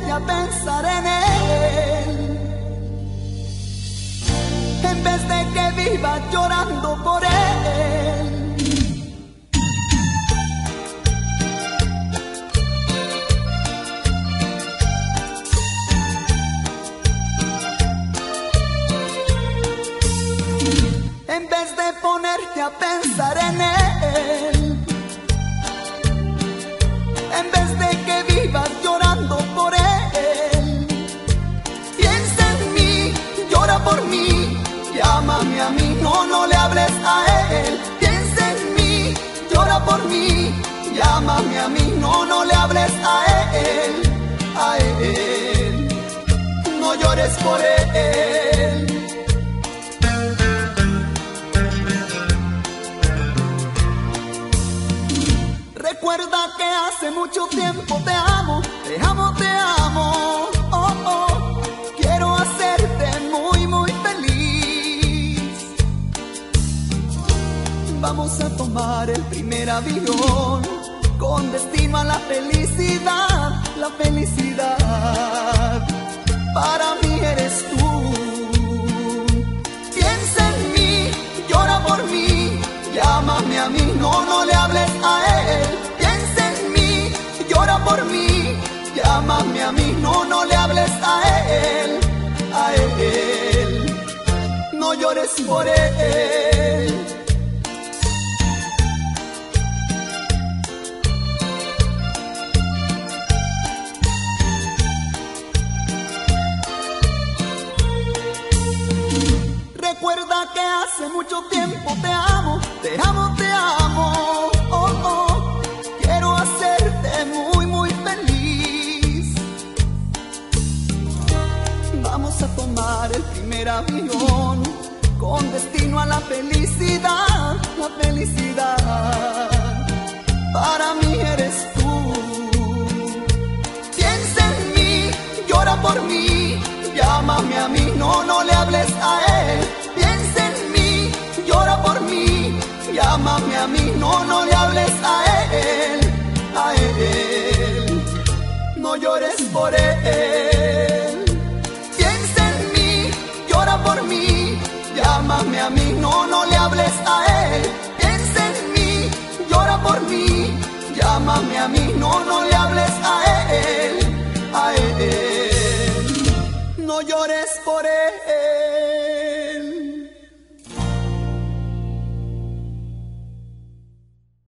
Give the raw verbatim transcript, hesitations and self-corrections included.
ponerte a pensar en él, en vez de que vivas llorando por él. En vez de ponerte a pensar en él, en vez de que vivas llorando por él, piensa en mí, llora por mí, llámame a mí, no, no le hables a él. Piensa en mí, llora por mí, llámame a mí, no, no le hables a él, a él, no llores por él. Recuerda que hace mucho tiempo te amo, te amo, te amo, oh, oh. Quiero hacerte muy, muy feliz. Vamos a tomar el primer avión con destino a la felicidad, la felicidad. Para mí eres tú. Piensa en mí, llora por mí, llámame a mí, no, no le hables a él. Piensa en mí, llora por mí, llámame a mí, no, no le hables a él, a él, no llores por él. Recuerda que hace mucho tiempo te amo, te amo, te amo, oh, oh. Quiero hacerte muy, muy feliz. Vamos a tomar el primer avión con destino a la felicidad, la felicidad. Para mí eres tú. Piensa en mí, llora por mí, llámame a mí, no, no le hables a él. Piensa en mí, llora por mí, llámame a mí, no, no le hables a él, a él, no llores por él. Piensa en mí, llora por mí, llámame a mí, no, no le hables a él. Piensa en mí, llora por mí, llámame a mí, no, no le hables a él.